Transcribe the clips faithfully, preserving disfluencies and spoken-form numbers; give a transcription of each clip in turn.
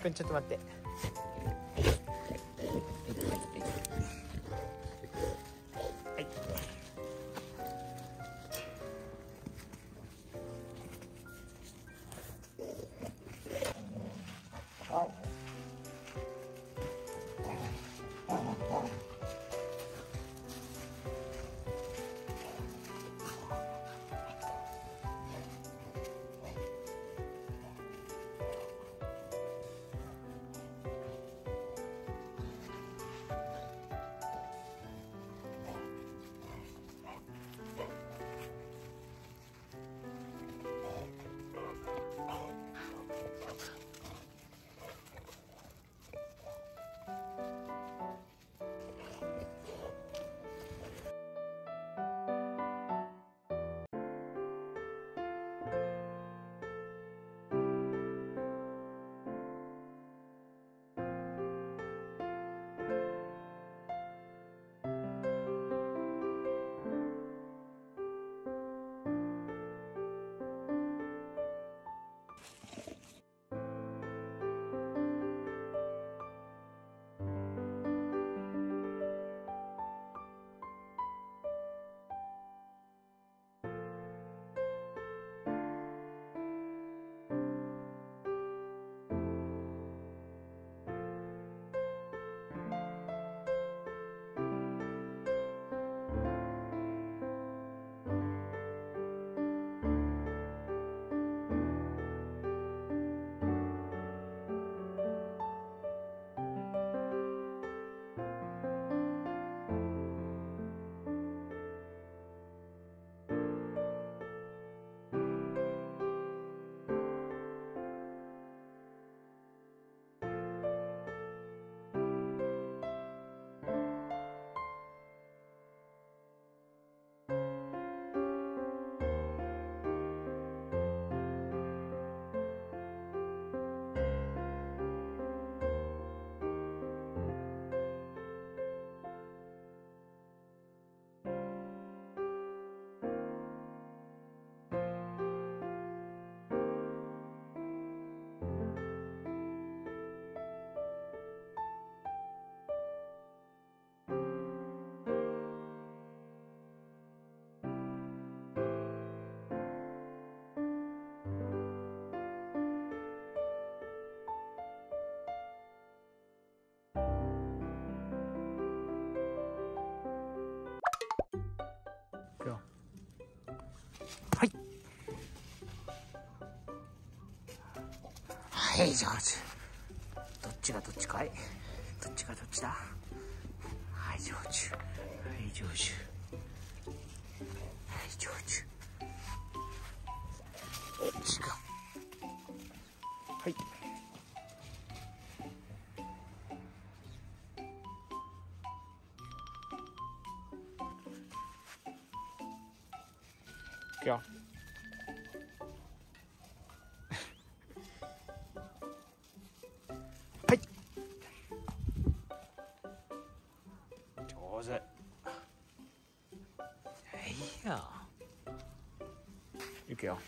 くんちょっと待って。はいはい、上手。どっちがどっちかい、どっちがどっちだ。はい、上手。はい、上手。はい、上手。違う。はい。いくよ。はい。上手。はいよ。いくよ。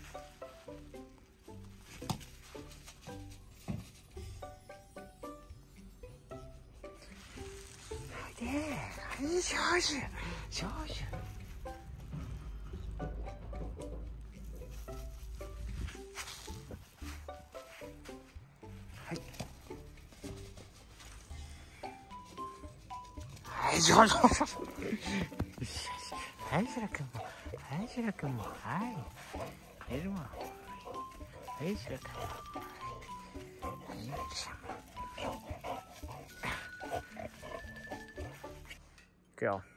はいで、はい、上手。上手。はい、上手。はい、そらくんも。はい、そらくんも。はい。エルモン。はい、そらくんも。はい、よいしょ。いくよ。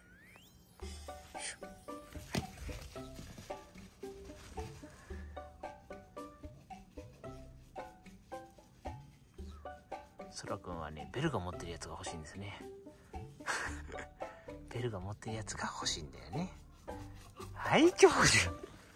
そらくんはね、ベルが持ってるやつが欲しいんですね。ベルが持ってるやつが欲しいんだよね。はい、上手。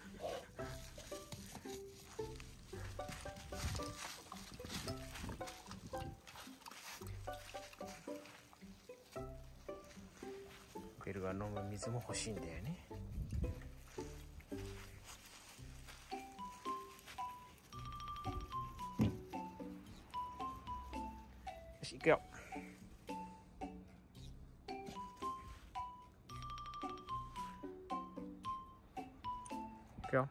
ベルが飲む水も欲しいんだよね。 し、いくよ。いくよ。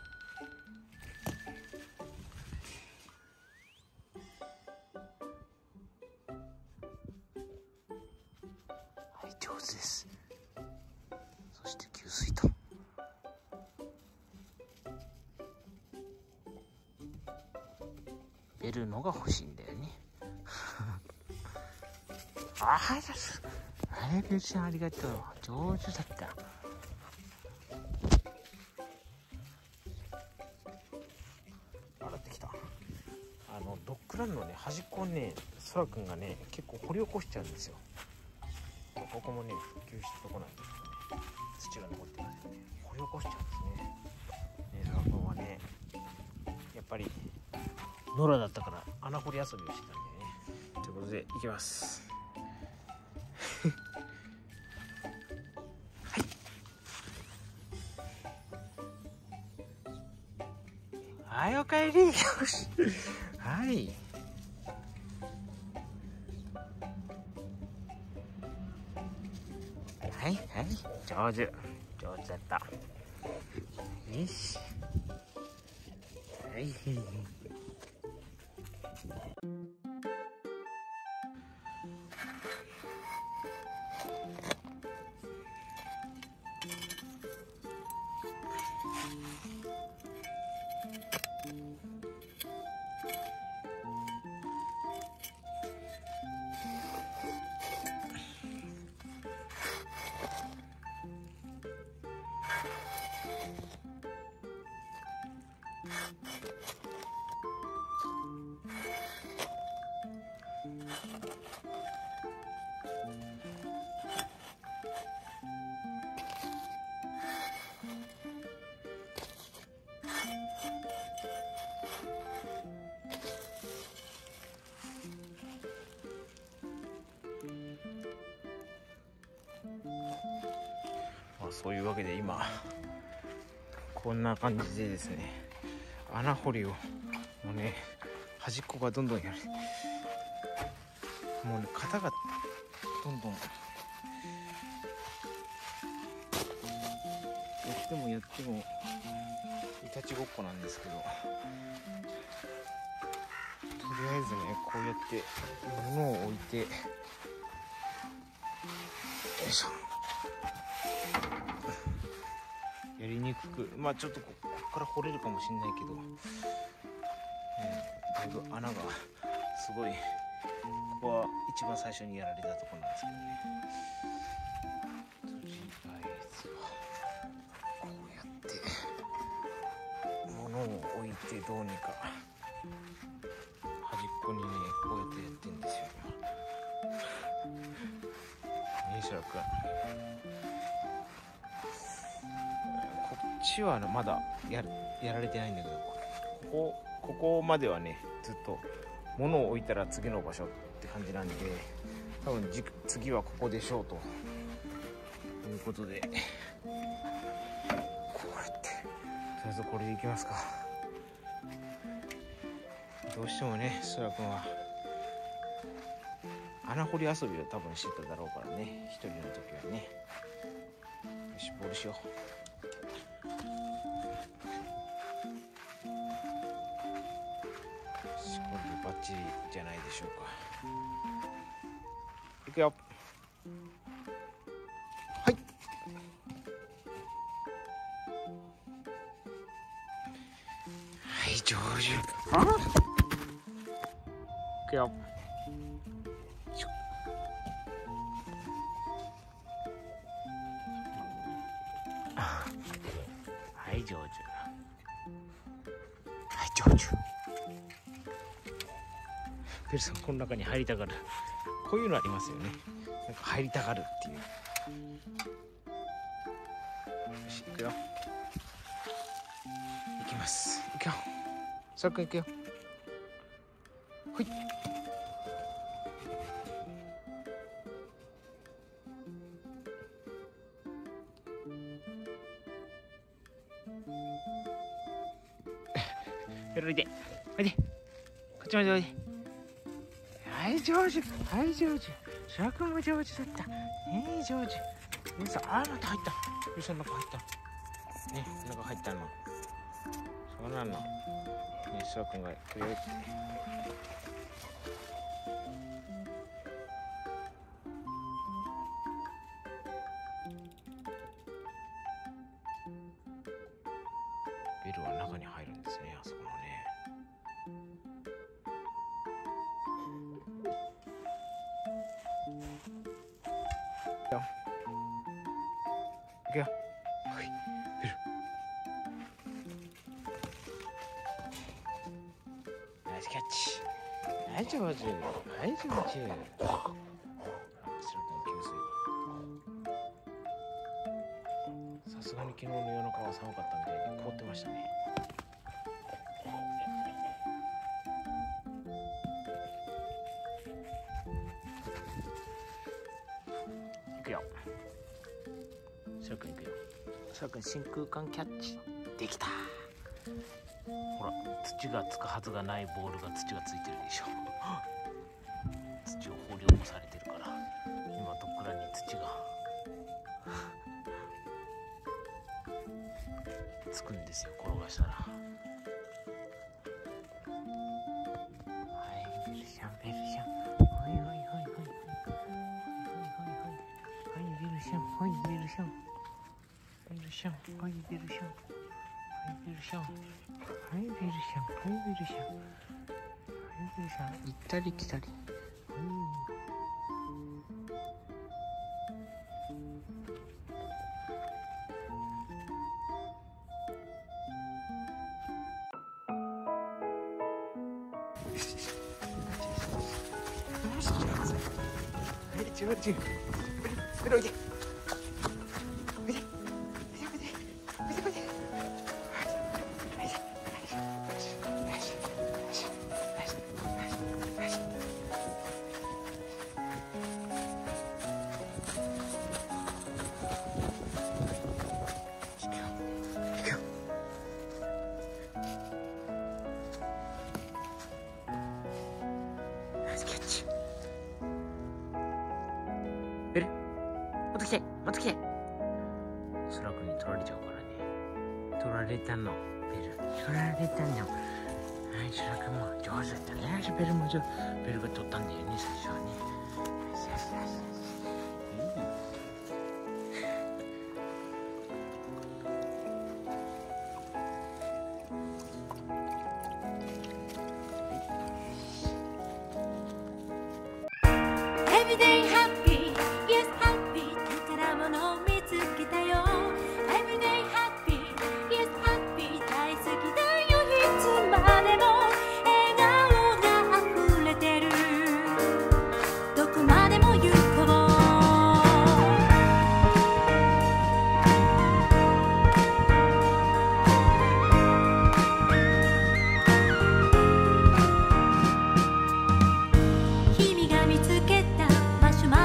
はい、上手です。そして給水と。ベルのが欲しいんだよね。あ、はい、です。はい、ベルちゃんありがとう。上手だった。洗ってきた。あのドッグランのね端っこをね、そらくんがね結構掘り起こしちゃうんですよ。ここもね復旧したとこなんですけどね、土が残ってますよね。掘り起こしちゃうんですね。ね、そらくんはねやっぱり野良だったから穴掘り遊びをしてたんだよね。ということでいきます。はい、はい、おかえり。よし。はい。はいはい、上手上手だった。よし。はい。まあ、そういうわけで今こんな感じでですね、穴掘りをもうね端っこがどんどんやる、もうね型がどんどんやってもやってもいたちごっこなんですけど、とりあえずねこうやって物を置いて、よいしょ、やりにくく、まあちょっと こ, ここから掘れるかもしれないけど、えー、だいぶ穴がすごい、ここは一番最初にやられたところなんですけどね。とりあえずはこうやって物を置いてどうにか端っこにねこうやってやってんですよね。しらくん、こっちはまだ や, やられてないんだけど、ここここまではねずっと物を置いたら次の場所って感じなんで、多分次はここでしょうということで、こうやってとりあえずこれでいきますか。どうしてもねそらくんは穴掘り遊びを多分してただろうからね、一人の時はね。よし、ボールしよう。よし、これでバッチリじゃないでしょうか。いくよ。はい。はい、上手。あ、いくよ。はい、上手。はい、上手。ペルさんこの中に入りたがる、こういうのありますよね。なんか入りたがるっていう。よし、行くよ。行きます。行くよ。さっくん行くよ。ほい。おいで、おいで、こっちまでおいで。ははい上手、はい上手。そらくんも上手だった。ねえ上手。ゆうさん、あーまた入った。ゆうさんの中入った。ね、中入ったの。そうなの。ね、そらくんがくれるって。ベルは中に入るんですね、あそこのね。いくよ。はい、ベル。ナイスキャッチ。はい上手。はい上手。あ、そらくん給水。さすがに昨日の夜中は寒かったんで凍ってましたね。いくよ。そらくんいくよ。そらくん真空管キャッチできた。ほら、土がつくはずがないボールが土がついてるでしょ。土を掘り起こされてるから、今どっくらに土がつくんですよ、転がしたら。はい、ベルシャンベルシャン、はいはいはいはいはいはいはいはいベルシャン、はいベルシャン、ベルシャン、はいベルシャン、はいベルシャン、はいベルシャン、はいベルシャン、はいベルシャン、行ったり来たり。はい、上手。ベルおいで。おいで。おいで。おいで。おいで。おいで。ベル、持ってきて、持ってきて。そらくんに取られちゃうからね。取られたの、ベル。取られたの。はい、そらくんも上手だったね。ベルも上手。ベルが取ったんだよね、最初はね。よしよしよしよし。 Everyday happy, yes happy 宝物見つけたよ Everyday happy, yes happy 大好きだよいつまでも笑顔が溢れてるどこまでも行こう君が見つけたマシュマ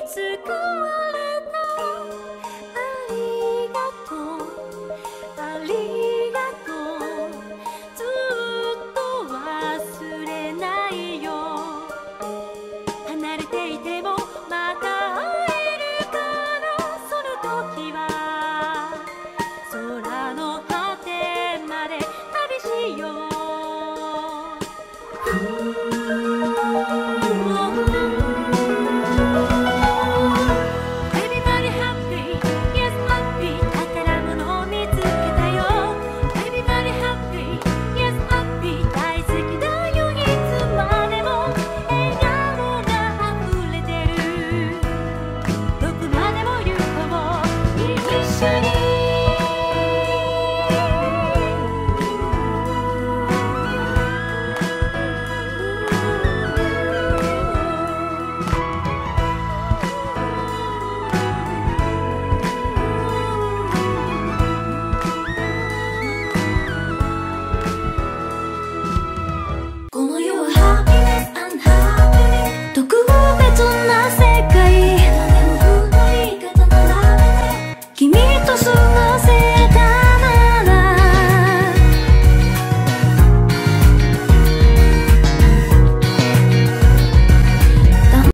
救われた。ありがとうありがとう、ずっと忘れないよ。離れていても